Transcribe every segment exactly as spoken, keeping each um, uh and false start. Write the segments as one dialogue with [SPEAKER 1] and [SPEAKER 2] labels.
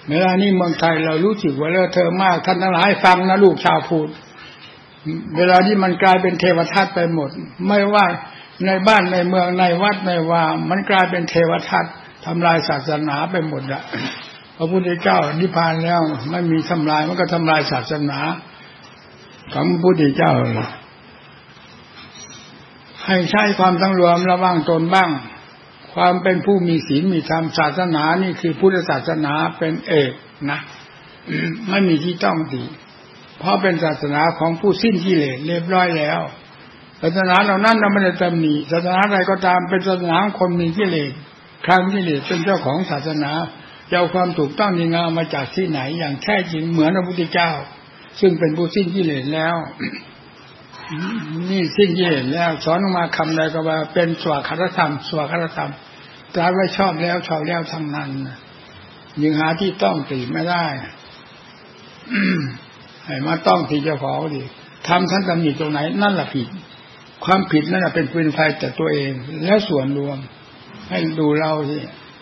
[SPEAKER 1] เวลานี้เมืองไทยเรารู้สึกว่าเลอะเทอะมากท่านทั้งหลายฟังนะลูกชาวพุทธเวลานี้มันกลายเป็นเทวทัตไปหมดไม่ว่าในบ้านในเมืองในวัดในว่ามันกลายเป็นเทวทัตทำลายศาสนาไปหมดอะพระพุทธเจ้านิพพานแล้วไม่มีทำลายมันก็ทำลายศาสนาของพระพุทธเจ้าให้ใช้ความตั้งรวมระวังตนบ้างความเป็นผู้มีศีลมีธรรมศาสนานี่คือพุทธศาสนาเป็นเอกนะไม่มีที่ต้องติเพราะเป็นศาสนาของผู้สิ้นกิเลสเรียบร้อยแล้วศาสนาเหล่านั้นเราไม่ได้ตำหนิศาสนาใดก็ตามเป็นศาสนาของคนมีกิเลสครั้งกิเลสเป็นเจ้าของศาสนาจะเอาความถูกต้องดีงามมาจากที่ไหนอย่างแท้จริงเหมือนพระพุทธเจ้าซึ่งเป็นผู้สิ้นกิเลสแล้วนี่สิ้นกิเลสแล้วสอนออกมาคำใดก็ว่าเป็นสวากขาธรรมสวากขาธรรมตรัสไว้ชอบแล้วชอบแล้วทั้งนั้นยังหาที่ต้องติไม่ได้ให้มาต้องที่เจ้าของดิทำท่านตำหนิตรงไหนนั่นแหละผิดความผิดนั่นแหละเป็นเป็นภัยแต่ตัวเองและส่วนรวมให้ดูเราสิ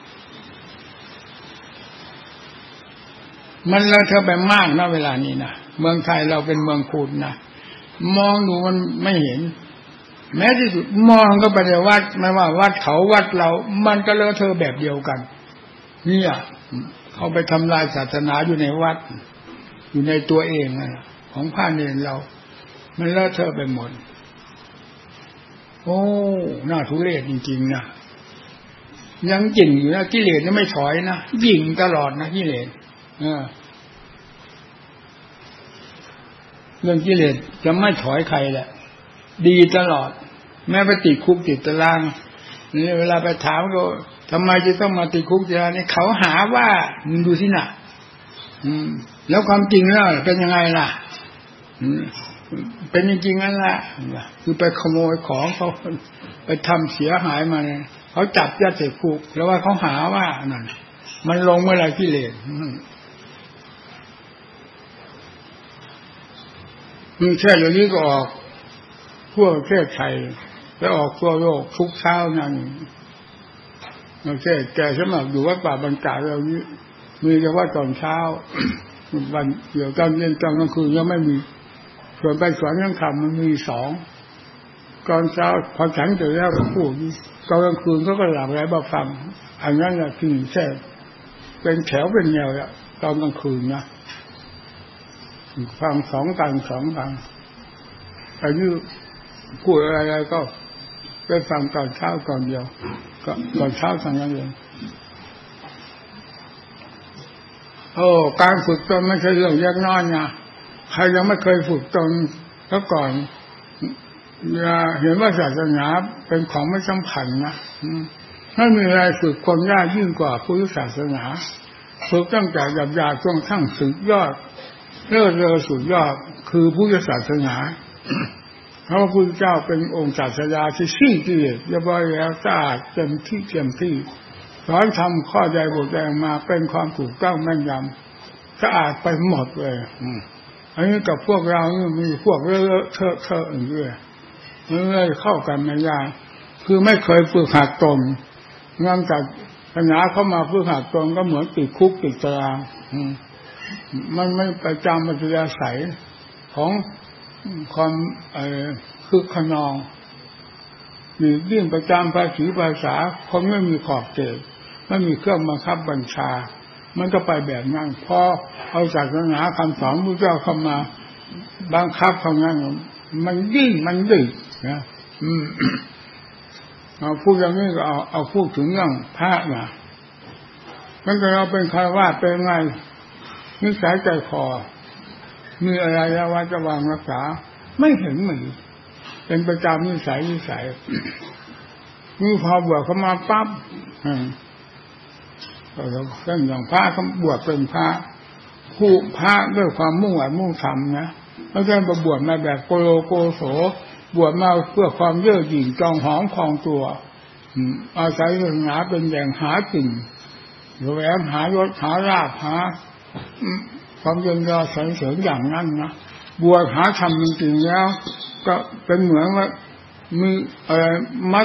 [SPEAKER 1] มันเลอะเทอะไปมากนะเวลานี้นะเมืองไทยเราเป็นเมืองพุทธนะมองดูมันไม่เห็นแม้ที่สุดมองก็ไปในวัดไม่ว่าวัดเขาวัดเรามันก็เลอะเทอะแบบเดียวกันเนี่ยเขาไปทำลายศาสนาอยู่ในวัดอยู่ในตัวเองนะของพระเนรเรามันเลอะเทอะไปหมดโอ้น่าทุเรศจริงๆนะยังจริงอยู่นะกิเลสนี่ไม่ถอยนะยิ่งตลอดนะกิเลสเออเรื่องกิเลสจะไม่ถอยใครแหละดีตลอดแม้ไปติดคุกติดตารางนี่เวลาไปถามก็ทำไมจะต้องมาติดคุกติดตารางนี่เขาหาว่ามึงดูสิน่ะอืมแล้วความจริงแล้วเป็นยังไงล่ะอืมเป็นจริงๆนั่นแหละคือไปขโมยของเขาไปทำเสียหายมาเนี่ยเขาจับยัดใส่คุกแล้วว่าเขาหาว่านั่นมันลงเมื่อไรกิเลสมันแค่อย่างนี้ก็ออกทั่วประเทศไทยแล้วออกทั่วโลกทุกเช้านั่นเราแค่แกสมัครอยู่วัดป่าบรรจาเรานี้มีแต่ว่าตอนเช้าวันเดี๋ยวตอนเย็นตอนกลางคืนยังไม่มีส่วนไปสวนยังคำมันมีสองตอนเช้าพอฉันเสร็จแล้วก็พูดตอนกลางคืนเขาก็หลับแล้วมาฟังอันนั้นแหละคือแท้เป็นแถวเป็นแนวอะตอนกลางคืนนะฟังสองกันสองกันอันนี้พูดอะไรๆก็ไปฟังตอนเช้าก่อนเดียวก็ตอนเช้าทางนั้นเองโอ้การฝึกตนไม่ใช่เรื่องยากน้อยนะใครยังไม่เคยฝึกตนแล้วก่อนอย่าเห็นว่าศาสนาเป็นของไม่สำคัญนะไม่มีอะไรฝึกคนยากยิ่งกว่าพุทธศาสนาฝึกตั้งแต่หยาบๆจนทั้งสุดยอดเลิศเลอสุดยอดคือพุทธศาสนาเพราะพระพุทธเจ้าเป็นองค์ศาสดาที่สิ้นกิเลสเรียบร้อยแล้วสะอาดเต็มที่เต็มที่สอนทำข้อใดบทใดมาเป็นความถูกต้องแม่นยำสะอาดไปหมดเลยอันนี้กับพวกเรานี่มีพวกเลอะเทอะเทอะอย่างเงี้ยเลยเข้ากันไม่ยากคือไม่เคยฝึกหัดตนงานจากปัญหาเข้ามาฝึกหัดตนก็เหมือนติดคุกติดตารางมันไม่ประจำมัธยาศัยของความคือขนองหรือยิ่งประจำภาษีภาษาคนไม่มีขอบเขตไม่มีเครื่องบังคับบัญชามันก็ไปแบบนั้นพอเอาศาสนาคำสอนพระเจ้าเข้ามาบังคับเขางั้นมันยิ่งมันดื้อนะอืมเอาพูดอย่างนี้ก็เอาเอาพูดถึงเรื่องพระนะมันก็เราเป็นคารวะเป็นไงนิสัยใจคอมีอะไรแล้วว่าจะวางรักษาไม่เห็นเหมือนเป็นประจำนิสัยนิสัยนี่พอบวชเข้ามาปั๊บอืมก็เราเรื่องอย่างพระเขาบวชเป็นพระผู้พระด้วยความมุ่งหวังมุ่งทำนะไม่ใช่มาบวชมาแบบโกโลโกโสบวชมาเพื่อความเย่อหยิ่งจองหองคลองตัวอาศัยศาสนาเป็นแหล่งหาสิ่งแสวงหายศหาลาภหาความเยินยอสรรเสริญอย่างนั้นนะบวชหาธรรมจริงๆแล้วก็เป็นเหมือนว่ามีอะไรมัด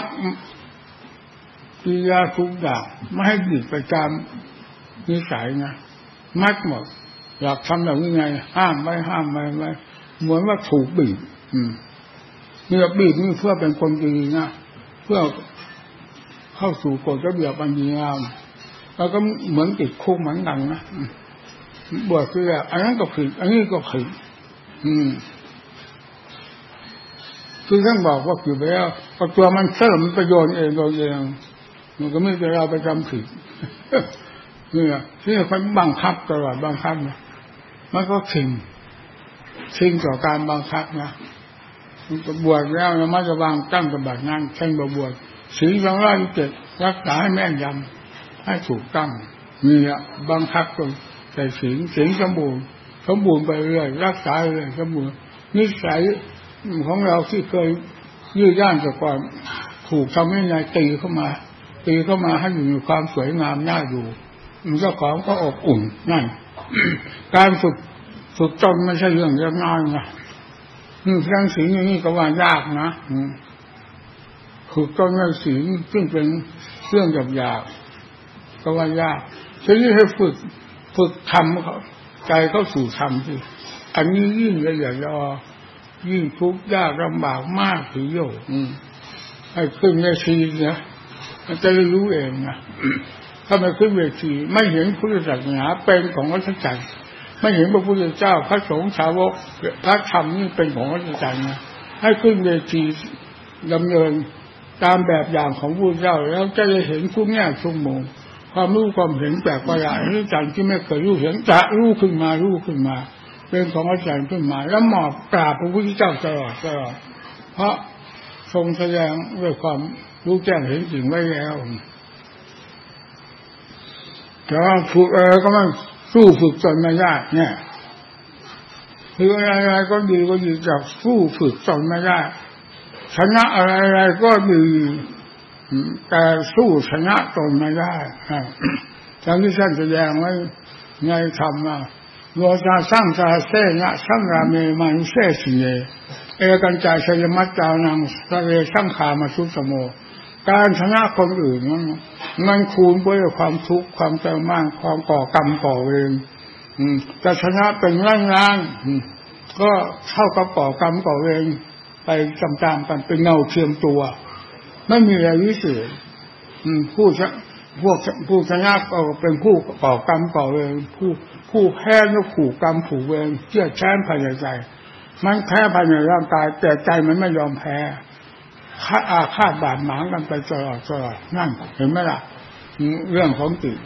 [SPEAKER 1] กิริยาทุกอย่างไม่ให้หยุดประจำนิสัยนะมัดหมดอยากทำแบบนี้ไงห้ามไว้ห้ามไว้ไว้เหมือนว่าถูกบีบเมื่อบีบนี่เพื่อเป็นคนดีนะเพื่อเข้าสู่กฎระเบียบอันดีงามแล้วก็เหมือนติดคุกเหมือนกันนะบวชคืออันนั้นก็ผิดอันนี้ก็ผิดคือท่านบอกว่าผิดไปแล้วพอตัวมันเสื่อมมันประโยชน์เองตัวเองมันก็ไม่จะเราไปทำผิดเนี่ยที่เขาบังคับตลอดบังคับนะมันก็ชิงชิงต่อการบังคับนะมันบวชแล้วนะมันจะวางตั้งกับแบบนั้นเช่นบวชศีลสองร้อยเจ็ดรักษาให้แม่นยำให้ถูกต้องนี่อ่ะบังคับตัวใส่ศีลศีลสมบูรณ์สมบูรณ์ไปเรื่อยรักษาเรื่อยสมบูรณ์นิสัยของเราที่เคยยืดย่านจากก่อนถูกทำให้นายตีเข้ามาตีเข้ามาให้อยู่ในความสวยงามน่าอยู่มันก็ของก็อบอุ่นนั่นการฝึกฝึกตนไม่ใช่เรื่องเล็กน้อยนะนี่เรื่องศีลอย่างนี้ก็ว่ายากนะฝึกตนในศีลซึ่งเป็นเรื่องหยาบๆก็ว่ายากทีนี้ให้ฝึกฝึกทำเขาใจเข้าสู่ธรรมสิอันนี้ยิ่งละเอียดละออยิ่งทุกข์ยากลำบากมากทีเดียวให้ขึ้นเวทีเนี่ยมันจะได้รู้เองนะถ้าไม่ขึ้นเวทีไม่เห็นพุทธศาสนาเป็นของวัฏจักรไม่เห็นพระพุทธเจ้าพระสงฆ์สาวกพระธรรมนี่เป็นของวัฏจักรนะให้ขึ้นเวทีดำเนินตามแบบอย่างของพระพุทธเจ้าแล้วจะได้เห็นทุกแง่ทุกมุมความรู้ความเห็นแปลกประหลาดที่จังที่ไม่เคยรู้เห็นจะรู้ขึ้นมารู้ขึ้นมาเป็นของอาจารย์ขึ้นมาแล้วหมอบกราบพระพุทธเจ้าตลอดตลอดเพราะทรงแสดงด้วยความรู้แจ้งเห็นจริงไว้แล้วแต่ว่าฝึกอะไรก็มันสู้ฝึกตนไม่ได้เนี่ยคืออะไรๆก็ดีก็ดีจากสู้ฝึกตนไม่ได้ชนะอะไรๆก็ดีแต่สู้ชนะตนไม่ได้ทั้งที่ท่านแสดงไว้ในธรรมว่าโยชาสร้างชาเสนะสร้างรามีมันเสสิเยเอกันจายชยมัจจานังสเวสังขามาสุสโมการชนะคนอื่นนั้นมันคูณด้วยความทุกข์ความเจ็บมากความก่อกรรมก่อเวรจะชนะเป็นล้านๆก็เท่ากับก่อกรรมก่อเวรไปตามๆกันเป็นเงาเทียมตัวไม่มีอะไรวิเศษผู้พวกผู้ชนะก็เป็นผู้ก่อกรรมก่อเวรผู้ผู้แพ้ก็ขู่กรรมผูกเวรเชื่อแค้นภายในใจมันแพ้ภายในร่างกายแต่ใจมันไม่ยอมแพ้ฆ่าอาฆาตบาดหมางกันไปตลอดตลอดนั่นเห็นไหมล่ะเรื่องของจิต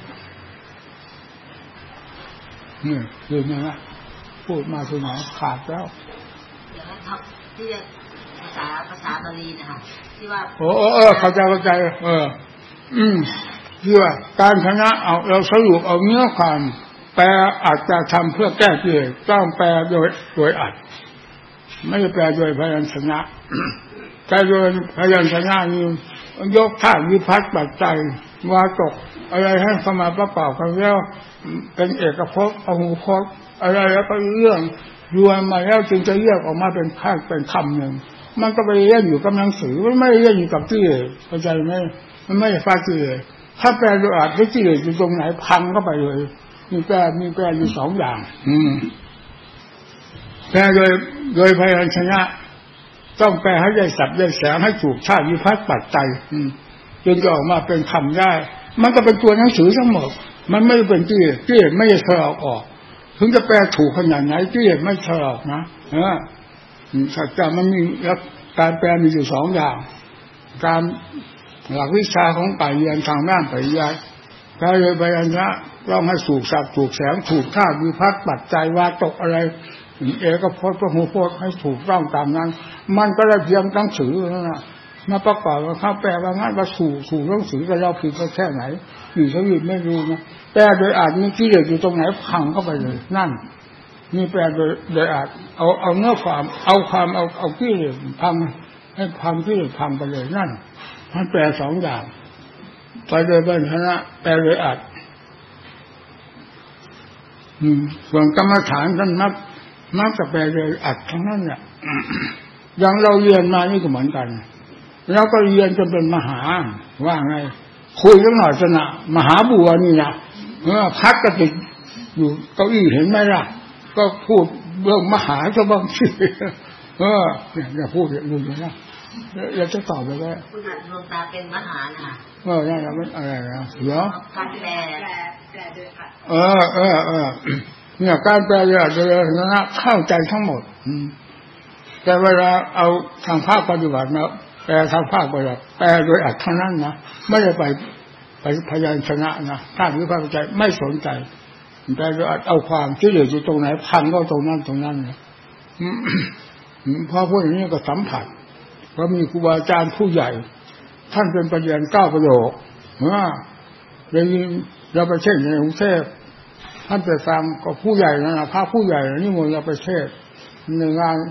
[SPEAKER 1] นี่เรื่องนี้นะพูดมาถึงไหนขาดแล้ว
[SPEAKER 2] ที่ภาษาภาษาบาลีนะคะที่ว่า
[SPEAKER 1] โอ้เออเข้าใจเข้าใจเอออืมที่ว่าการชนะเอาเราสรุปเอาเนื้อความแปลอาจจะทำเพื่อแก้กิเลสต้องแปลโดยโดยอัดไม่ได้แปลโดยพยัญชนะแต่โดยพยัญชนะนี่ยกท่าวิภัตติปัจจัยวาตกอะไรให้เข้ามาประกอบกันแล้วเป็นเอกพจน์อหูพจน์อะไรแล้วก็เรื่องรวมมาแล้วจึงจะเรียกออกมาเป็นภาคเป็นคำหนึ่งมันก็ไปเล่นอยู่กับหนังสือมันไม่เล่นอยู่กับที่เข้าใจไหมมันไม่ฟาดที่ถ้าแปลโดยอัดที่อยู่ตรงไหนพังเข้าไปเลยมีแปลมีแปลอยู่สองอย่างอืมแปลโดยโดยพยัญชนะต้องแปลให้ได้สับได้แสงให้ถูกชาติวิภัตติปัจจัยจนจะออกมาเป็นคำได้มันก็เป็นตัวหนังสือทั้งหมดมันไม่เป็นที่ที่ไม่ได้สลอกออกถึงจะแปลถูกขนาดไหนที่ไม่สลอกนะเออสัจจะมันมีการแปลมีอยู่สองอย่างการหลักวิชาของป่าเรียนทางด้านปริยัติแปลโดยพยัญชนะต้องให้ถูกสับถูกแสงถูกธาตุวิภัตติปัจจัยวาตกอะไรเอกพจน์พหูพจน์ให้ถูกต้องตามนั้นมันก็ได้เพียงหนังสือนั่นน่ะมาประกอบกับข้าแปลว่างั้นว่าสู่สู่หนังสือก็เราผิดก็แค่ไหนอยู่สวิตไม่รู้นะแปลโดยอาจมีที่เด็ดอยู่ตรงไหนพังเข้าไปเลยนั่นนี่แปลโดยโดยอาจเอาเอาเนื้อความเอาความเอาเอาที่เด็ดพังให้พังที่เด็ดพังไปเลยนั่นมันแปลสองอย่างไปโดยบรรณะแปลโดยอาจส่วนกรรมฐานท่านนับมักจะแปลโดยอัดทั้งนั้นเนี่ยอย่างเราเรียนมานี่ก็เหมือนกันเราก็เรียนจนเป็นมหาว่าไงคุยกันหน่อยสนะมหาบัวนี่นะเออพักก็ติดอยู่เก้าอี้เห็นไหมล่ะก็พูดเรื่องมหาจะบางทีเออเนี่ยอย่าพูดอย่างนี้นะเราจะตอบไปว่า
[SPEAKER 2] คุณอาจดวงตาเป็นมหาน่ะ
[SPEAKER 1] เออนี่เราไม่อะไรนะเหรอ
[SPEAKER 2] การแปลแปลโดยเอ
[SPEAKER 1] อเออเออเนี่ยการแปลโดยอัตโนมัติเข้าใจทั้งหมดแต่เวลาเอาทางภาคปฏิบัติมาแปลทางภาคปฏิบัติแปลโดยอัตเท่านั้นนะไม่ได้ไปไปพยัญชนะนะถ้าวิพากษ์ใจไม่สนใจแต่โดยอัตเอาความที่เหลืออยู่ตรงไหนพันก็ตรงนั้นตรงนั้นเนี่ยพอพูดอย่างนี้ก็สัมผัสเพราะมีครูบาอาจารย์ผู้ใหญ่ท่านเป็นประเด็นเก้าประโยคเมื่อเราเราไปเทศในกรุงเทพท่านไปฟังก็ผู้ใหญ่นะพระผู้ใหญ่นี่มนต์เราไปเทศในงาน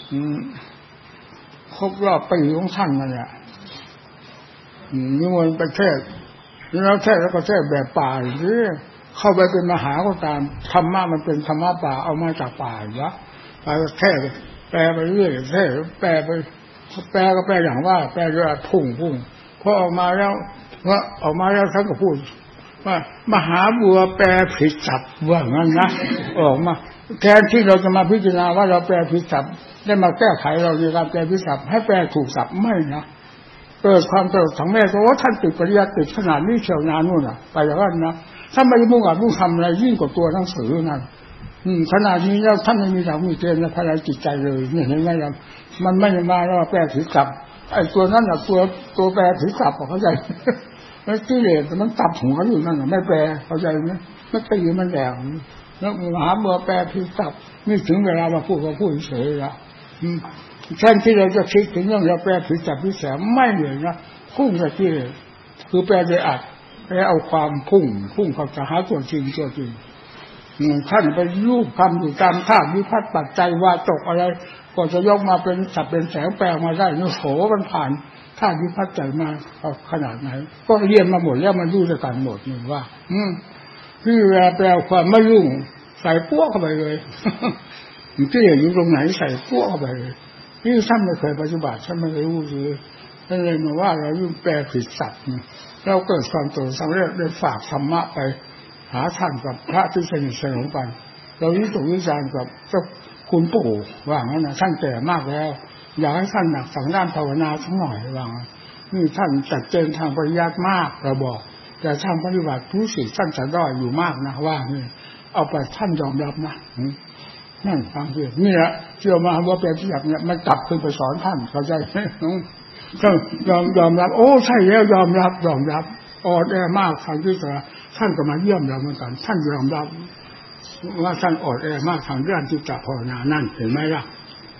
[SPEAKER 1] ครบรอบปีของท่านนั่นแหละนี่มนต์ไปเทศแล้วเทศแล้วก็เทศแบบป่าหรือเข้าไปเป็นมหาก็ตามธรรมะมันเป็นธรรมะป่าเอามาจากป่าอยู่แล้วไปเทศแปลไปเรื่อยเทศแปลไปแปลก็แปลอย่างว่าแปลด้วยพุ่งพุ่งพอออกมาแล้วว่าออกมาแล้วท่านก็พูดว่ามหาบัวแปลผิดศัพท์ว่างั้นนะออกมาแทนที่เราจะมาพิจารณาว่าเราแปลผิดศัพท์ได้มาแก้ไขเราในการแปลผิดศัพท์ให้แปลถูกศัพท์ไม่นะเกิดความตลกทั้งแม่ก็ว่าท่านติดปริยัติติดขนาดนี้เชียวนานนู่นน่ะไปอย่างนั้นนะถ้าไม่มุ่งอ่ะมุ่งทำอะไรยิ่งกว่าตัวหนังสือนั่นขนาดนี้แล้วท่านไม่มีหลักมีเกณฑ์ในภายในจิตใจเลยเนี่ยเห็นไหมล่ะมันไม่มาแล้วแปลผิดศัพท์ไอ้ตัวนั้นน่ะตัวตัวแปลผิดศัพท์เข้าใจแล้วกิเลสมันตับหัวอยู่นั่นน่ะไม่แปลเข้าใจไหมมันตีมันแดงแล้วมหาบัวแปลผิดศัพท์นี่ถึงเวลามาพูดก็พูดเฉยละแทนที่เราจะคิดถึงเรื่องเราแปลผิดศัพท์ผิดแสงไม่เลยนะพุ่งไปที่เลยคือแปลโดยอัดแปลเอาความพุ่งพุ่งเข้าจะหาตัวจริงตัวจริงท่านไปรูปคำอยู่ตามท่าวิพัฒน์ปัจจัยว่าตกอะไรก็จะยกมาเป็นศัพท์เป็นแสงแปลมาได้นี่โหมันผ่านท่าวิพัฒน์ใจมาขนาดไหนก็เรียนมาหมดแล้วมันรู้ด้วยกันหมดนี่ว่าอืมที่เวลาแปลความไม่ยุ่งใส่ปั้วเข้าไปเลยที่อยู่ตรงไหนใส่ปั้วเข้าไปเลยที่ท่านไม่เคยปฏิบัติท่านไม่รู้เลยท่านเลยมาว่าเรายุ่งแปลผิดศัพท์เราเกิดความโตสำเร็จได้ฝากธรรมะไปหาท่านกับพระที่สนิทสนมกันเราวิตกวิจารณ์กับเจ้าคุณปู่ว่างั้นนะท่านแก่มากแล้วอยากให้ท่านหนักสั่งด้านภาวนาสักหน่อยว่านี่ท่านจัดเจนทางปริยัติมากเราบอกแต่ทางปฏิบัติผู้ศิษย์ท่านจะด้อยอยู่มากนะว่านี่เอาไปท่านยอมรับนะนั่นฟังเสียนี่แหละเชื่อมาว่าเป็นที่แบบเนี้ยมันกลับขึ้นไปสอนท่านเข้าใจไหมก็ยอมยอมรับโอ้ใช่แล้วยอมรับยอมรับอ่อนแอมากทางที่จะท่านก็มาเยี่ยมเราเหมือนกันท่านยอมรับว่าท่านอ่อนแอมากทางเรื่องจิตภาวนานั่นเห็นไหมล่ะ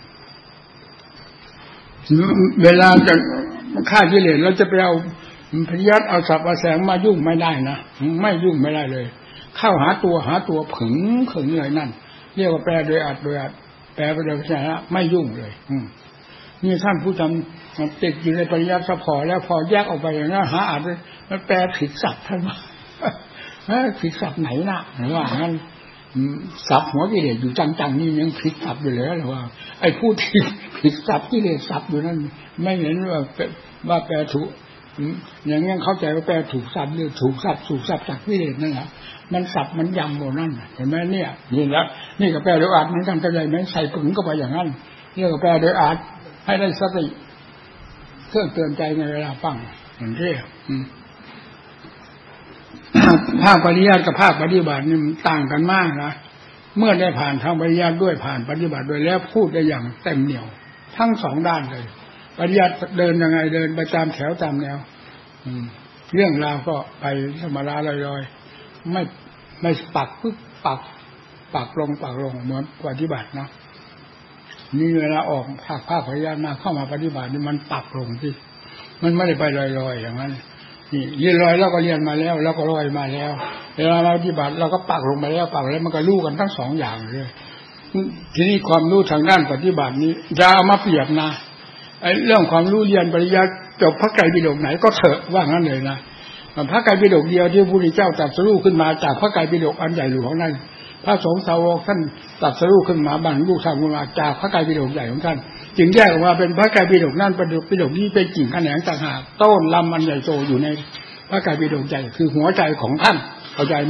[SPEAKER 1] เวลาจะฆ่ากิเลสเราจะไปเอาพยัดเอาสับเอาแสงมายุ่งไม่ได้นะไม่ยุ่งไม่ได้เลยเข้าหาตัวหาตัวผึ่งผึ่งเลยนั่นเรียกว่าแปลโดยอัดโดยอัดแปลไปโดยภาษาไม่ยุ่งเลยนี่ท่านผู้ทำติดอยู่ในปริยัติพอแล้วพอแยกออกไปอย่างนั้นหาอ่านมันแปลผิดศัพท์ท่านว่าผิดศัพท์ไหนน่ะหรือว่างั้นศัพท์หัวกิเลสอยู่จังๆนี่ยังผิดศัพท์อยู่แล้วหรือว่าไอ้ผู้ที่ผิดศัพท์กิเลสศัพท์อยู่นั่นไม่เห็นว่าว่าแปลถูกอย่างงี้เข้าใจว่าแปลถูกศัพท์หรือถูกศัพท์ถูกศัพท์จากกิเลสนั่นแหละมันศัพท์มันยำหมดนั่นเห็นไหมเนี่ยนี่แล้วนี่ก็แปลโดยอาจมันกันใจไหมใส่ผึ่งเข้าไปอย่างนั้นนี่ก็แปลโดยอาจให้ได้สติเครื่องเตือนใจในเวลาฟังอย่างนี้ภาคปฏิยัติกับภาคปฏิบัตินี่มันต่างกันมากนะเมื่อได้ผ่านทางปฏิยัติด้วยผ่านปฏิบัติด้วยแล้วพูดได้อย่างเต็มเหนี่ยวทั้งสองด้านเลยปฏิยัติเดินยังไงเดินไปตามแถวตามแนวเรื่องราวก็ไปธรรมดาลอยๆไม่ไม่ปักปึ๊บปักปักลงปักลงเหมือนปฏิบัตินะนี่เวลาออกภาคภาคปฏิยัติมาเข้ามาปฏิบัตินี่มันปักลงที่มันไม่ได้ไปลอยๆอย่างนั้นนี่เรียนลอยแล้วก็เรียนมาแล้วแล้วก็ลอยมาแล้วเวลาเราปฏิบัติเราก็ปักลงไปแล้วปักแล้วมันก็รู้กันทั้งสองอย่างเลยทีนี้ความรู้ทางด้านปฏิบัตินี้จะเอามาเปรียบนะไอ้เรื่องความรู้เรียนปริยัติจบพระไตรปิฎกไหนก็เถอะว่างั้นเลยนะพระไตรปิฎกเดียวที่พระพุทธเจ้าตรัสรู้ขึ้นมาจากพระไตรปิฎกอันใหญ่หลวงนั้นพระสงฆ์สาวกท่านตรัสรู้ขึ้นมาบรรลุธรรมขึ้นมาจากพระไตรปิฎกใหญ่ของท่านจึงแยกออกมาเป็นพระไตรปิฎกนั่นปิฎกนี้เป็นกิ่งแขนงต่างหากต้นลำมันใหญ่โตอยู่ในพระไตรปิฎกใหญ่คือหัวใจของท่านเข้าใจไหม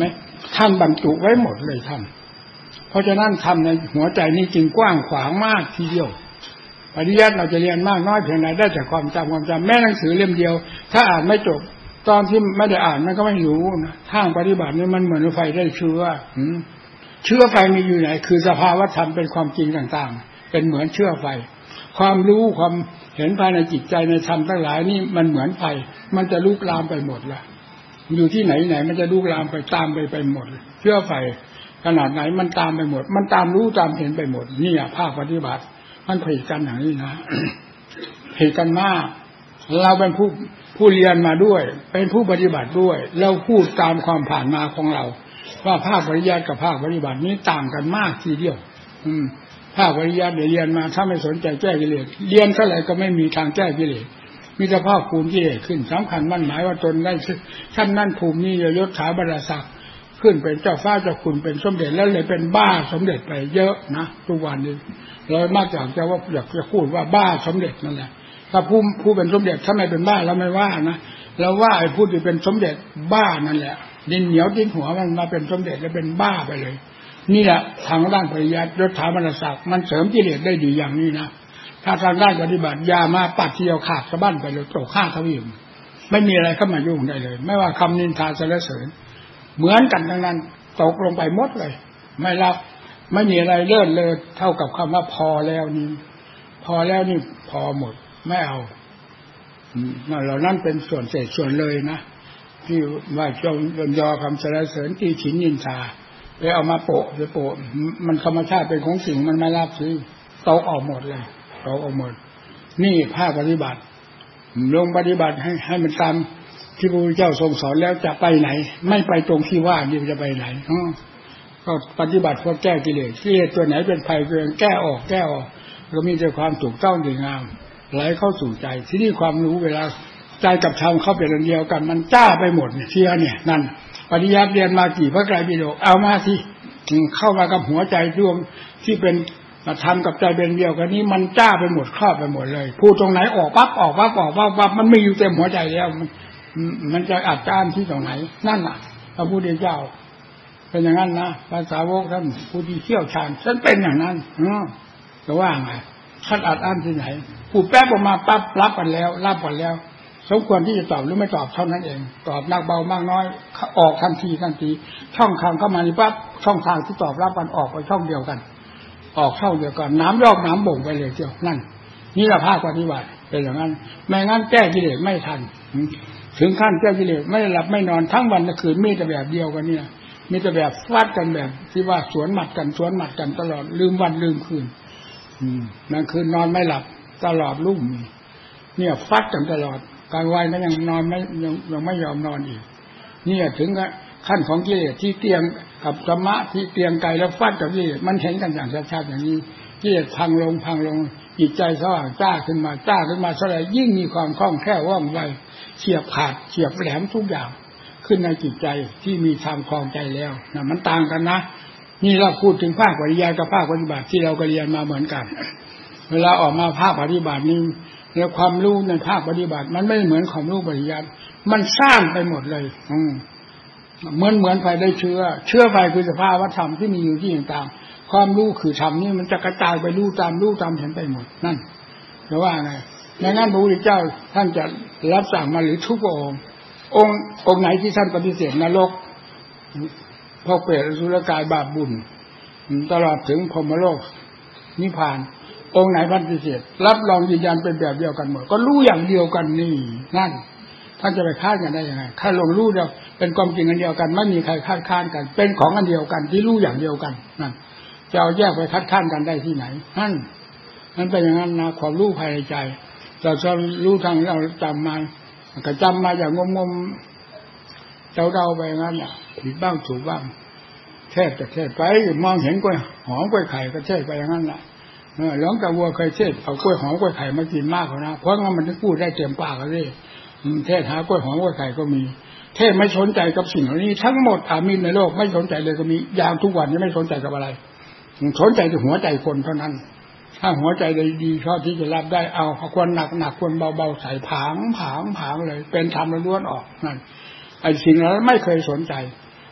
[SPEAKER 1] ท่านบรรจุไว้หมดเลยท่านเพราะฉะนั้นทำในหัวใจนี้จึงกว้างขวางมากทีเดียวปริยัติเราจะเรียนมากน้อยเพียงใดได้จากความจำความจำแม้หนังสือเล่มเดียวถ้าอ่านไม่จบตอนที่ไม่ได้อ่านมันก็ไม่รู้นะทางปฏิบัตินี่มันเหมือนไฟได้เชื้อเชื้อไฟมีอยู่ไหนคือสภาวะธรรมเป็นความจริงต่างๆเป็นเหมือนเชื้อไฟความรู้ความเห็นภายในจิตใจในธรรมทั้งหลายนี่มันเหมือนไฟมันจะลุกลามไปหมดละอยู่ที่ไหนไหนมันจะลุกลามไปตามไปไปหมดเชื้อไฟขนาดไหนมันตามไปหมดมันตามรู้ตามเห็นไปหมดนี่อ่ะภาคปฏิบัติมันผิดกันอย่างนี้นะผิดกันมากเราเป็นผู้ผู้เรียนมาด้วยเป็นผู้ปฏิบัติด้วยเราพูดตามความผ่านมาของเราว่าภาคปริยัติกับภาคปฏิบัตินี้ต่างกันมากทีเดียวอืมภาคปริยัติเรียนมาถ้าไม่สนใจแก้กิเลสเรียนเท่าไหร่ก็ไม่มีทางแก้กิเลสมีแต่ภาคภูมิกิเลสขึ้นสำคัญมั่นหมายว่าตนได้ชั้นนั้นภูมินี้ยศถาบรรดาศักดิ์ขึ้นเป็นเจ้าฟ้าเจ้าคุณเป็นสมเด็จแล้วเลยเป็นบ้าสมเด็จไปเยอะนะทุกวันนี้เรามากอยากจะว่าอยากจะพูดว่าบ้าสมเด็จนั่นแหละถ้าผู้ผู้เป็นสมเด็จถ้าไม่เป็นบ้าเราไม่ว่านะเราว่าไอ้ผู้ที่เป็นสมเด็จบ้านั่นแหละดินเหนียวดินหัวมันมาเป็นสมเด็จแล้วเป็นบ้าไปเลยนี่แหละทางด้านปริยัติยศถาบรรดาศักดิ์มันเสริมกิเลสได้ดีอย่างนี้นะถ้าทางด้านปฏิบัติยามาปัดเที่ยวขาดสะบั้นไปเลยโตฆ่าทวีมไม่มีอะไรเข้ามายุ่งได้เลยไม่ว่าคำนินทาสรรเสริญเหมือนกันทั้งนั้นตกลงไปหมดเลยไม่รับไม่มีอะไรเลื่อนเลยเท่ากับคำว่าพอแล้วนี่พอแล้วนี่พอหมดไม่เอานั่นเหล่านั้นเป็นส่วนเศษส่วนเลยนะที่ว่าจงยอคำสรรเสริญที่ฉินนินทาไปเอามาโปะไปโปะมันธรรมชาติเป็นของสิ่งมันไม่รับซื้อตกออกหมดเลยตกออกหมดนี่ภาคปฏิบัติลงปฏิบัติให้ให้มันตามที่พระพุทธเจ้าทรงสอนแล้วจะไปไหนไม่ไปตรงที่ว่านี่จะไปไหนก็ปฏิบัติเพื่อแก้กิเลสกิเลสตัวไหนเป็นภัยตัวเองแก้ออกแก้ออกก็มีแต่ความถูกต้องดีงามไหลเข้าสู่ใจที่นี่ความรู้เวลาใจกับธรรมเข้าเป็นอันเดียวกันมันจ้าไปหมดเนี่ยเชื่อเนี่ยนั่นปริยัติเรียนมากี่พระไตรปิฎกเอามาสิเข้ามากับหัวใจดวงที่เป็นธรรมกับใจเป็นเดียวกันนี้มันจ้าไปหมดครอบไปหมดเลยพูดตรงไหนออกปั๊บออกปั๊บออกปั๊บปั๊บมันไม่อยู่เต็มหัวใจแล้วมันจะอัดก้านที่ตรงไหนนั่นน่ะพระพุทธเจ้าเป็นอย่างนั้นนะภาษาวกท่านผู้ที่เชี่ยวชาญฉันเป็นอย่างนั้นจะว่าไงท่านอัดอั้นที่ไหนพูดแป๊บออกมาปั๊บรับกันแล้วรับกันแล้วสมควรที่จะตอบหรือไม่ตอบเท่านั้นเองตอบนักเบามากน้อยออกทันทีทันทีช่องทางเข้ามานี่ปั๊บช่องทางที่ตอบรับกันออกไปช่องเดียวกันออกเข้าเดียวกันน้ำยอกน้ำบ่งไปเลยเดียวนั่นนี่แหละภาคปฏิบัติเป็นอย่างนั้นไม่งั้นแก้กิเลสไม่ทันถึงขั้นแก้กิเลสไม่หลับไม่นอนทั้งวันทั้งคืนมีแต่แบบเดียวกันเนี่ยมีแต่แบบฟาดกันแบบที่ว่าสวนหมัดกันสวนหมัดกันตลอดลืมวันลืมคืนนั่นคืนนอนไม่หลับตลอดรุ่งเนี่ยฟัดกันตลอดกลางวันก็ยังนอนไม่ยังยังไม่ยอมนอนอีกเนี่ยถึงขั้นของกิเลสที่เตียงกับธรรมะที่เตียงไกลแล้วฟัดกับกิเลสมันเห็นกันอย่างชัดๆอย่างนี้กิเลสพังลงพังลงจิตใจสว่างจ้าขึ้นมาจ้าขึ้นมาเท่าไหร่ยิ่งมีความคล่องแคล่วว่องไวเฉียบขาดเฉียบแหลมทุกอย่างขึ้นในจิตใจที่มีความคล่องใจแล้วนะมันต่างกันนะนี่เราพูดถึงภาคปริยัติกับภาคปฏิบัติที่เราก็เรียนมาเหมือนกันเวลาออกมาภาคปฏิบัตินี่แล้วความรู้ในภาคปฏิบัติมันไม่เหมือนความรู้ปริยัติมันสร้างไปหมดเลยอืมเหมือนเหมือนไฟได้เชื้อเชื้อไฟคือสภาวะธรรมที่มีอยู่ที่ต่างๆความรู้คือธรรมนี่มันจะกระจายไปรู้ตามรู้ตามเห็นไปหมดนั่นแต่ว่าไงในนั้นพระพุทธเจ้าท่านจะรับสั่งมาหรือทุกองค์องค์องค์ไหนที่ท่านปฏิเสธนรกพวกเปรตอสุรกายบาปบุญตลอดถึงพรหมโลกนิพพานองค์ไหนปฏิเสธรับรองยืนยันเป็นแบบเดียวกันหมดก็รู้อย่างเดียวกันนี่นั่นท่านจะไปคาดกันได้ยังไงถ้าลงรู้เดียวเป็นความจริงอันเดียวกันไม่มีใครคาดค้านกันเป็นของอันเดียวกันที่รู้อย่างเดียวกันนั่นจะเอาแยกไปคัดค้านกันได้ที่ไหนนั่นนั่นเป็นอย่างนั้นนะความรู้ภายในใจเราจะรู้ทางเราจำมาก็จำมาอย่างงมๆเดาๆไปงั้นอ่ะผิดบ้างถูกบ้างแทบจะแทบไปมองเห็นกล้วยหอมกล้วยไข่ก็แทบไปอย่างนั้นแหละหลวงตาวัวเคยเทศเอากล้วยหอมกล้วยไข่มากินมากกว่านะเพราะงั้นมันจะพูดได้เต็มปากเลยเทศหากล้วยหอมกล้วยไข่ก็มีเทศไม่สนใจกับสิ่งเหล่านี้ทั้งหมดอามีในโลกไม่สนใจเลยก็มียามทุกวันนี้ไม่สนใจกับอะไรสนใจแต่หัวใจคนเท่านั้นถ้าหัวใจดีๆชอบที่จะรับได้เอาควรหนักหนักควรเบาๆใส่ผางผางผางเลยเป็นธรรมล้วนออกนั่นไอ้สิ่งนั้นไม่เคยสนใจ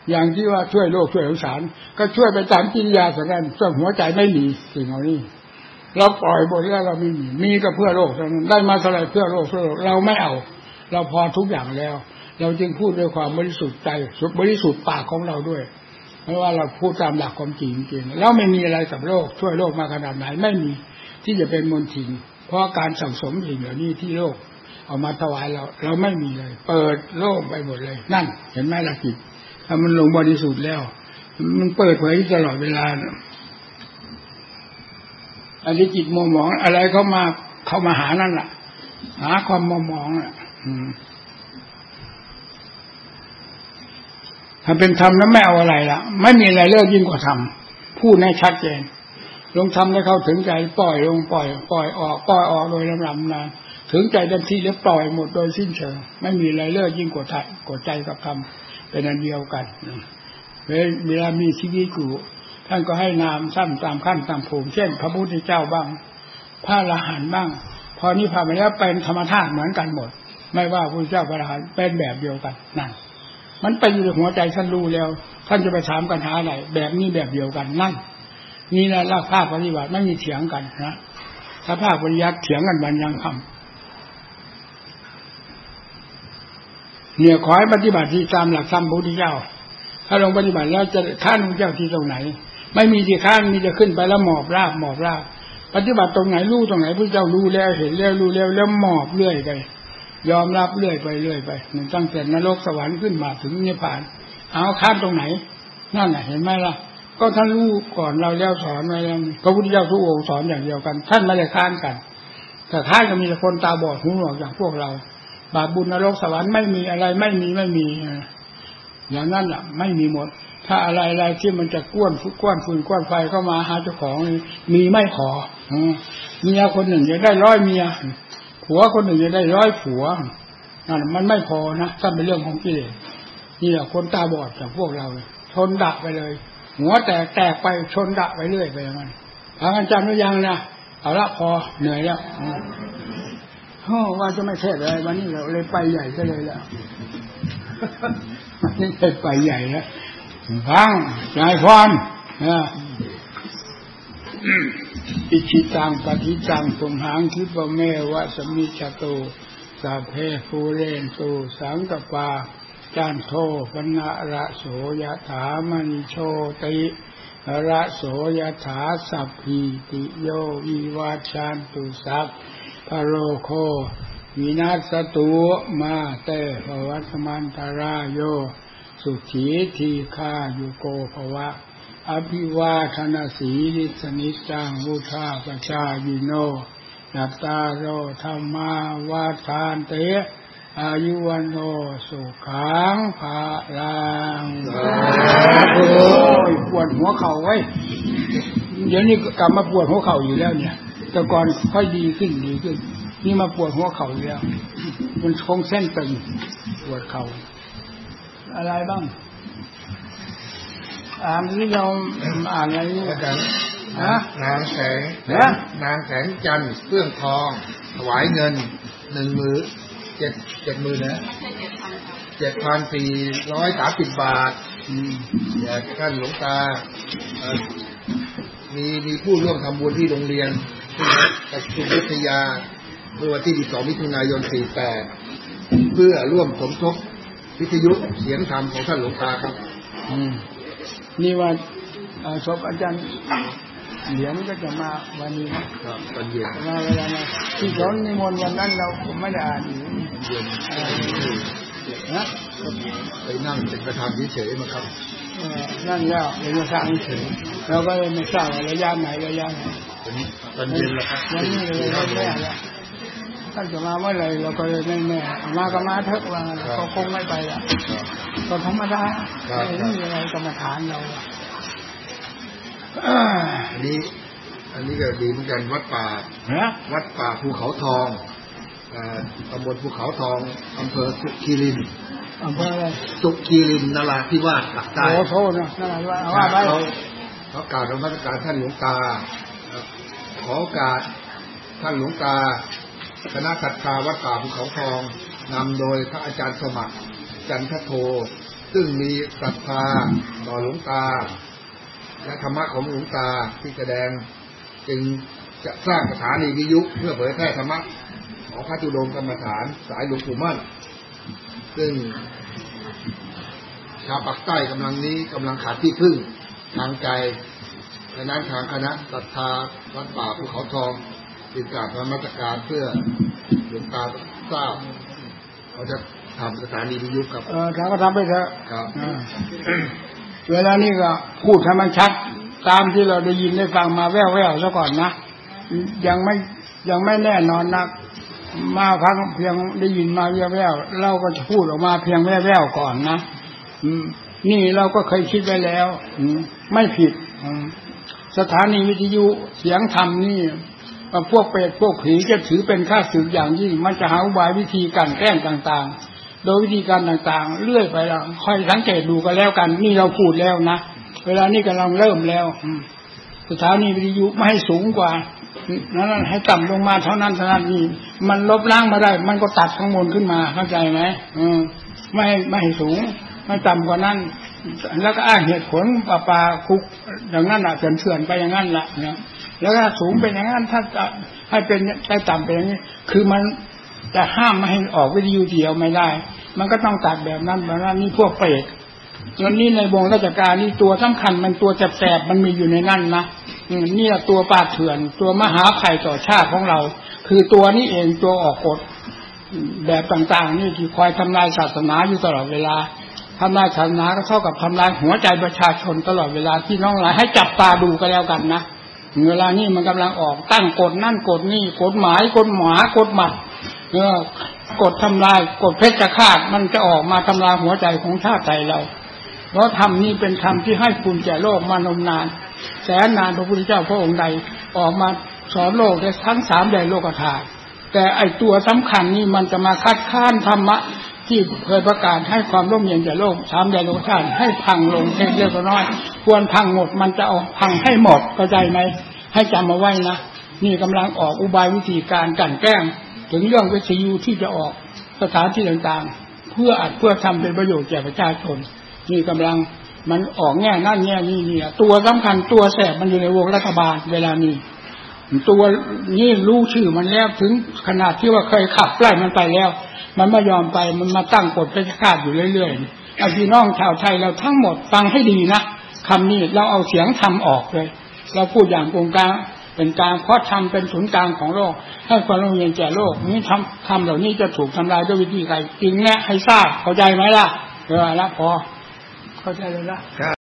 [SPEAKER 1] อย่างที่ว่าช่วยโลกช่วยสงสารก็ช่วยไปตามกิริยาสักนั้นส่วนหัวใจไม่มีสิ่งเหล่านี้เราปล่อยหมดแล้วเราไม่มีมีก็เพื่อโลกเท่านั้นได้มาเท่าไรเพื่อโลกเพื่อโลกเราไม่เอาเราพอทุกอย่างแล้วเราจึงพูดด้วยความบริสุทธิ์ใจบริสุทธิ์ปากของเราด้วยเพราะว่าเราพูดตามหลักความจริงจริงแล้วไม่มีอะไรกับโลกช่วยโลกมาขนาดไหนไม่มีที่จะเป็นมลทินเพราะการสั่งสมสิ่งเหล่านี้ที่โลกเอามาถวายเราเราไม่มีเลยเปิดโลกไปหมดเลยนั่นเห็นไหมล่ะจิตถ้ามันลงบริสุทธิ์แล้วมันเปิดเผยตลอดเวลาอันนี้จิตมัวหมองอะไรเข้ามาเข้ามาหานั่นแหละหาความมัวหมองอ่ะถ้าเป็นธรรมแล้วไม่เอาอะไรละไม่มีอะไรเลิกยิ่งกว่าธรรมพูดให้ชัดเจนลงธรรมให้เข้าถึงใจปล่อยลงปล่อยปล่อยออกปล่อยออกโดยลำดับนานถึงใจเต็มที่แล้วปล่อยหมดโดยสิ้นเชิงไม่มีอะไรเลิกยิ่งกว่าใจกว่าใจกับธรรมเป็นอันเดียวกันเวลามีชีวิตอยู่ท่านก็ให้นามสั้นตามขั้นตามภูมิเช่นพระพุทธเจ้าบ้างพระอรหันต์บ้างพอนี้ผ่านไปแล้วเป็นธรรมธาตุเหมือนกันหมดไม่ว่าพระพุทธเจ้าพระอรหันต์เป็นแบบเดียวกันนั่นมันไปอยู่ในหัวใจท่านรู้แล้วท่านจะไปถามกันหาอะไรแบบนี้แบบเดียวกันนั่นนี่แหละหลักภาคปฏิบัติไม่มีเถียงกันนะถ้าภาคปริยัติเถียงกันบรรยังคำเนี่ยขอให้ปฏิบัติที่ตามหลักธรรมพระพุทธเจ้าถ้าลงปฏิบัติแล้วจะข้านพระเจ้าที่ตรงไหนไม่มีที่ข้านมีจะขึ้นไปแล้วหมอบราบหมอบราบปฏิบัติตรงไหนรู้ตรงไหนพระเจ้ารู้แล้วเห็นแล้วรู้แล้วแล้วหมอบเรื่อยไปยอมรับเรื่อยไปเรื่อยไปตั้งแต่นรกสวรรค์ขึ้นมาถึงนิพพานเอาข้านตรงไหนนั่นน่ะเห็นไหมล่ะก็ท่านรู้ก่อนเราแล้วสอนไว้แล้วพระพุทธเจ้าทุกองค์สอนอย่างเดียวกันท่านไม่ได้ข้านกันแต่ข้านก็มีแต่คนตาบอดหูหนวกอย่างพวกเราบาปบุญนรกสวรรค์ไม่มีอะไรไม่มีไม่มีอย่างนั้นอ่ะไม่มีหมดถ้าอะไรอะไรที่มันจะก้วนฟุก้วนฝุ่นก้วนไฟเข้ามาหาเจ้าของมีไม่ขอเมียคนหนึ่งจะได้ร้อยเมียผัวคนหนึ่งจะได้ร้อยผัวนั่นมันไม่พอนะถ้าเป็นเรื่องของกิเลสนี่แหละคนตาบอดอย่างพวกเราชนดะไปเลยหัวแตกแตกไปชนดะไปเรื่อยไปอย่างนั้นทางอาจารย์หรือยังนะเอาละพอเหนื่อยแล้วโอ้ว่าจะไม่เทศอะไรวันนี้เราเลยไปใหญ่ซะเลยแล้วนี่เลยไปใหญ่แล้วฟังใจฟังนะอิชิตังปฏิจังตุมหังคิปเมวะสมิจโตสัพเพภูเรนตุสังกปาจานโทปนะระโสยถามณิโชติระโสยถาสัพพิติโยวิวัชชันตุสัพพโรโควินาศตุมาเตภวัตมันตรายโยสุขีทีฆายุโกภวะอภิวาทนาสีลิสนิจังวุธาปชายิโนยัตตาโรธรรมาวาทานเตอายุวันโนสุขังภาลังโอ้ยปวดหัวเข่าไว้เดี๋ยวนี้กลับมาปวดหัวเข่าอยู่แล้วเนี่ยแต่ก่อนค่อยดีขึ้นดีขึ้นนี่มาปวดหัวเข่าอยู่แล้วมันคงเส้นตึงปวดเข่าอะไรบ้างอ่านนี่เราอ่านอะไรนี่กันฮะ
[SPEAKER 3] นางแสงนางแสงจันทร์เครื่องทองถวายเงินหนึ่งมือเจ็ดเจ็ดมือนะเจ็ดพันสี่ร้อยสามสิบบาทอยากท่านหลวงตามีมีผู้ร่วมทำบุญที่โรงเรียนที่สุวิทยาเมื่อวันที่สองมิถุนายนสี่แปดเพื่อร่วมสมทบวิทยุเสียงธรรมของท่านหลวงตาครับ
[SPEAKER 1] นี่ว่าศพอาจารย์เหรียญก็จะมาวันนี้นะครับ
[SPEAKER 3] ตอนเย็น
[SPEAKER 1] มาเวลานะที่เขานิมนต์วันนั้นเราไม่ได้อ่านอยู่นะ
[SPEAKER 3] ไปนั่งเป็นประธานเฉยๆมาครับ
[SPEAKER 1] นั่งยากเป็นประธานเฉยเราก็เลยไม่ทราบระยะไหนระยะไหน
[SPEAKER 3] ตอนเย็นแล้วครับ
[SPEAKER 1] วันนี้เลยไม่แน่แล้วท่านจะมาเมื่อไรเราก็เลยไม่แน่มาก็มาเถอะว่าเขาคงไม่ไปอ่ะก็ธรรมดาไม่มีอะไรกรรมฐานเรา
[SPEAKER 3] อันนี้อันนี้ก็ดีเหมือนกันวัดป่าวัดป่าภูเขาทองตำบลภูเขาทองอำเภอสุขีริน
[SPEAKER 1] อำเภออะไร
[SPEAKER 3] สุขีรินนราธิวาสภาคใต้
[SPEAKER 1] โอ้โหนะนราธิวาสว่าไป
[SPEAKER 3] เขากล่าวนมัสการท่านหลวงตาขอโอกาสท่านหลวงตาคณะศรัทธาวัดป่าภูเขาทองนำโดยพระอาจารย์สมัครจันทโทซึ่งมีศรัทธาต่อหลวงตาและธรรมะของหลวงตาที่แสดงจึงจะสร้างสถานีวิทยุเพื่อเผยแพร่ธรรมะของพระธุดงค์กรรมฐานสายหลวงปู่มั่นซึ่งชาวปากใต้กำลังนี้กำลังขาดที่พึ่งทางใจดังนั้นทางคณะศรัทธาวัดป่าภูเขาทองจึงกราบนมัสการเพื่อหลวงตาทราบเขาจะทำสถานีวิทยุกับ
[SPEAKER 1] เออทำก็ทำไปเถอะ
[SPEAKER 3] ครับ
[SPEAKER 1] เวลานี้ก็พูดให้มันชัดตามที่เราได้ยินได้ฟังมาแว่วๆซะก่อนนะยังไม่ยังไม่แน่นอนนักมาฟังเพียงได้ยินมาแว่วๆเราก็จะพูดออกมาเพียงแว่วๆก่อนนะนี่เราก็เคยคิดไว้แล้วไม่ผิดสถานีวิทยุเสียงธรรมนี่พวกเปรตพวกผีจะถือเป็นข้าศึกอย่างยิ่งมันจะหาอุบายวิธีการแกล้งต่างๆโดยวิธีการต่างๆเลื่อยไปแล้วค่อยสังเกตดูกันแล้วกันนี่เราพูดแล้วนะเวลานี้กำลังเริ่มแล้วสถานีวิทยุไม่ให้สูงกว่านั้นให้ต่ำลงมาเท่านั้นเท่านั้นนี่มันลบล้างมาได้มันก็ตัดข้างบนขึ้นมาเข้าใจไหมอืมไม่ไม่ให้สูงไม่ต่ำกว่านั้นแล้วก็อ้างเหตุผลป่าป่าคุกอย่างนั้นอ่ะเถื่อนเถื่อนไปอย่างนั้นแหละนะแล้วก็สูงเป็นอย่างนั้นถ้าจะให้เป็นไปต่ำเป็นอย่างนี้คือมันจะห้ามไม่ให้ออกวิทยุเดียวไม่ได้มันก็ต้องตัดแบบนั้นแบบนั้นนี่พวกเปรตแล้วนี่ในวงราชการนี่ตัวสำคัญมันตัวแสบๆมันมีอยู่ในนั่นนะนี่ตัวปราบเถื่อนตัวมหาภัยต่อชาติของเราคือตัวนี้เองตัวออกกฎแบบต่างๆนี่ที่คอยทำลายศาสนาอยู่ตลอดเวลาทำลายศาสนาก็เท่ากับทำลายหัวใจประชาชนตลอดเวลาที่น้องหลายให้จับตาดูกันแล้วกันนะเวลานี้มันกำลังออกตั้งกฎนั่นกฎนี่กฎหมายกฎหมากฎหมัดเออกฎทำลายกฎเพชฌฆาตมันจะออกมาทำลายหัวใจของชาติไทยเราเพราะธรรมนี้เป็นธรรมที่ให้คุณแก่โลกมานมนานแสนนานพระพุทธเจ้าพระองค์ใดออกมาสอนโลกได้ทั้งสามแดนโลกธาตุแต่ไอตัวสำคัญนี่มันจะมาคัดค้านธรรมะที่เคยประกาศให้ความร่มเย็นแก่โลกสามแดนโลกธาตุให้พังลงเล็กๆน้อยๆควรพังหมดมันจะเอาพังให้หมดเข้าใจไหมให้จำมาไว้นะนี่กำลังออกอุบายวิธีการกลั่นแกล้งถึงเรื่องวิทยุที่จะออกสถานที่ต่างๆเพื่ออัดเพื่อทำเป็นประโยชน์แก่ประชาชนนี่กำลังมันออกแง่นั่นแง่นี้เนี่ยตัวสำคัญตัวแสบมันอยู่ในวงรัฐบาลเวลานี้ตัวนี่รู้ชื่อมันแล้วถึงขนาดที่ว่าเคยขับไล่มันไปแล้วมันไม่ยอมไปมันมาตั้งกฎเพชฌฆาตอยู่เรื่อยๆเอาพี่น้องชาวไทยเราทั้งหมดฟังให้ดีนะคำนี้เราเอาเสียงธรรมออกเลยเราพูดอย่างกลางๆเป็นกลางเพราะธรรมเป็นศูนย์กลางของโลกให้ความร่มเย็นแก่โลกนี้ทำธรรมเหล่านี้จะถูกทำลายด้วยวิธีใดจริงแน่ให้ทราบเข้าใจไหมล่ะเออละพอเข้าใจเลยละ